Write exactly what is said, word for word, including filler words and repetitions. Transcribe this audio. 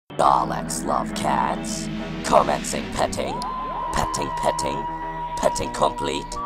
Daleks love cats. Commencing petting. Petting, petting. Petting complete.